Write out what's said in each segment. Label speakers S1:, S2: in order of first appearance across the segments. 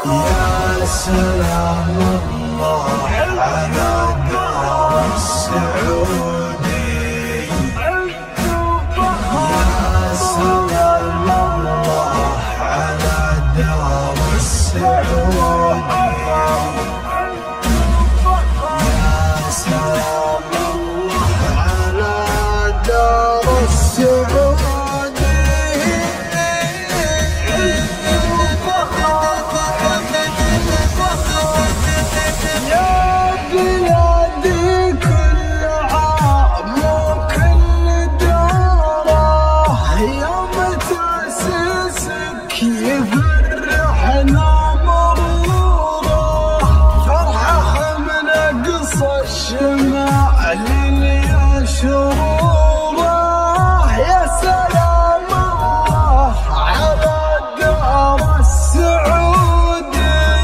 S1: يا سلام الله على دار السعودي، يا سلام الله على دار السعودي، يا سلام الله على دار السعودي. يفرحنا مروره فرحة من أقصى الشمال يا شروره، يا سلام الله على دار السعودي،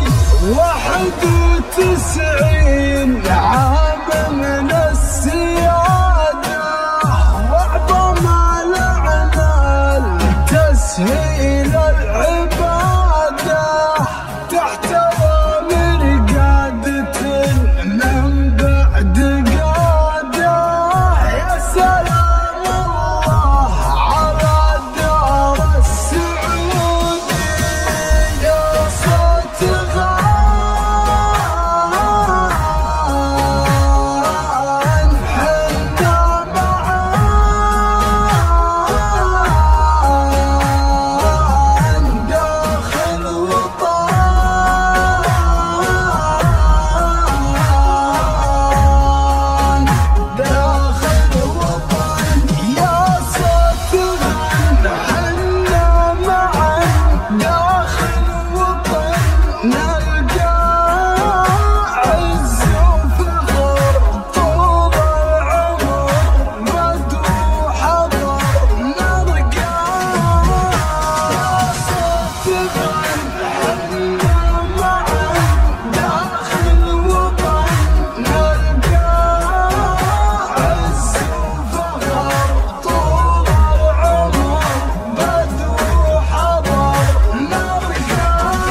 S1: 91 عام من السيادة وأعظم الأعمال تسهيل العبادة تحت أوامر قادة من بعد قادة، يا سلام الله على دار السعودي، يا صوت غان حنا معان داخل وطن، داخل وطن، يا صوت غان حنا معان داخل وطن، نلقى عز وفخر طول العمر بدو حضر، نلقى صوت غان حنا معان داخل وطن، نلقى عز وفخر طول العمر بدو حضر، نلقى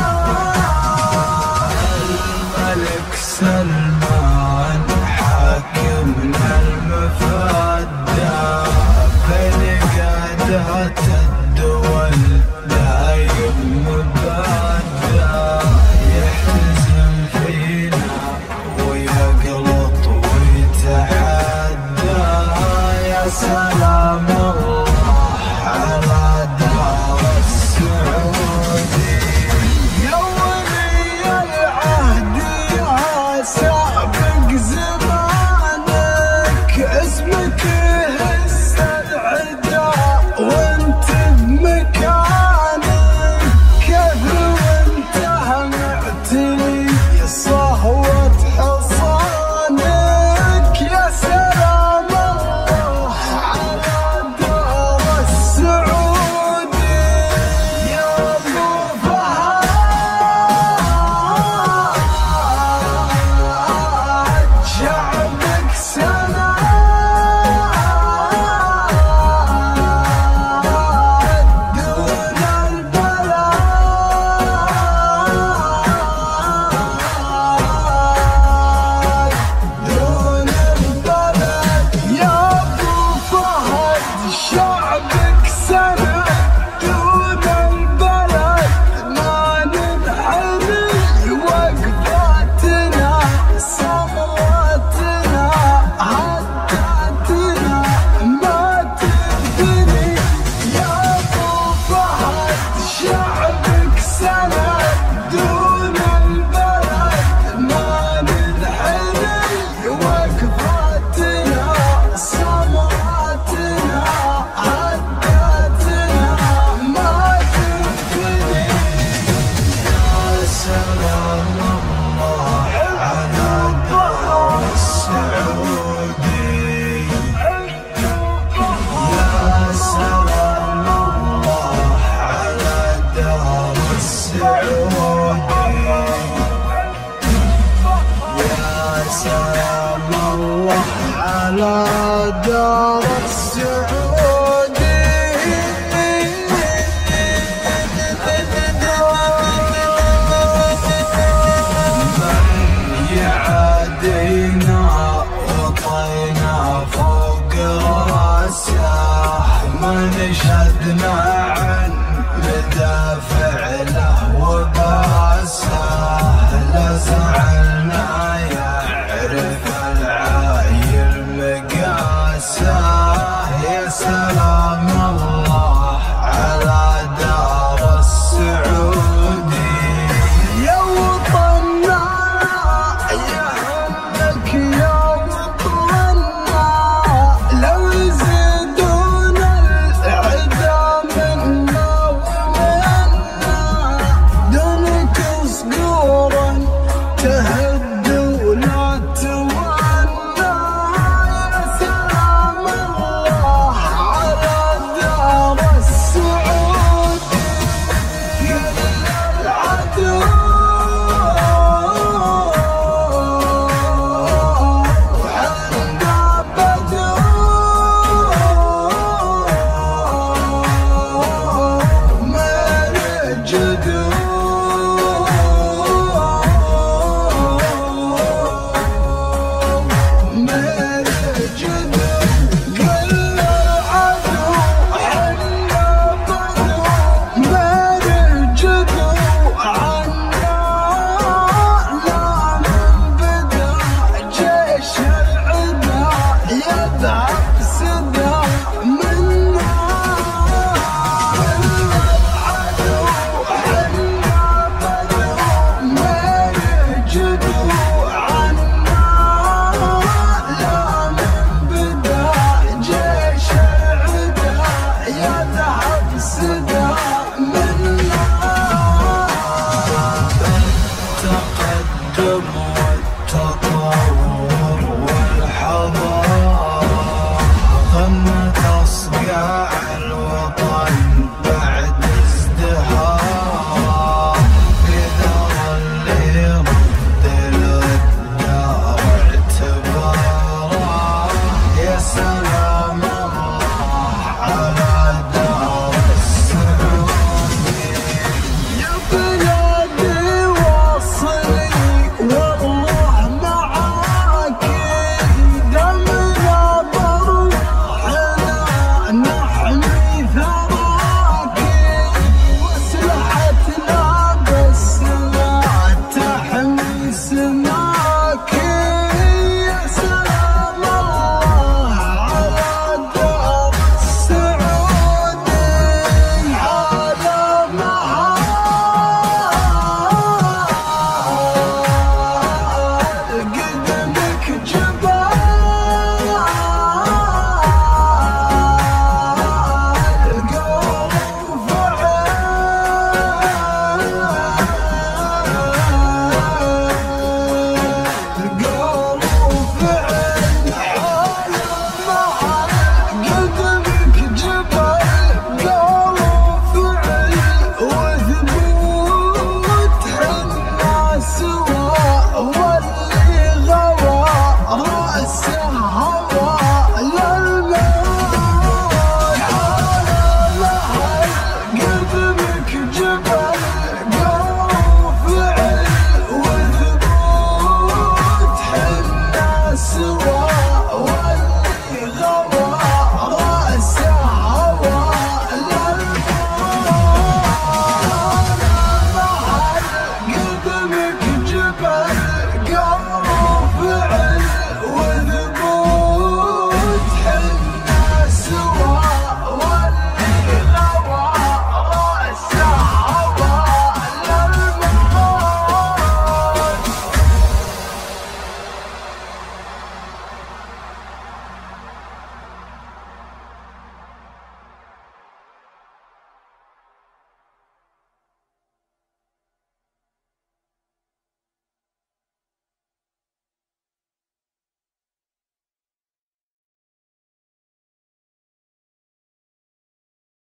S1: الملك سلمان حاكمنا المفدى بين قادات الدول دايم مبادى، يحتزم فينا ويقلط ويتحدى، يا سلام الله على دار السعودي، يا ولي العهد يا سابق زمانك، اسمك يهز العدا وانت بمكانك. سندنا عن مدافع له وباسه، لا زعلنا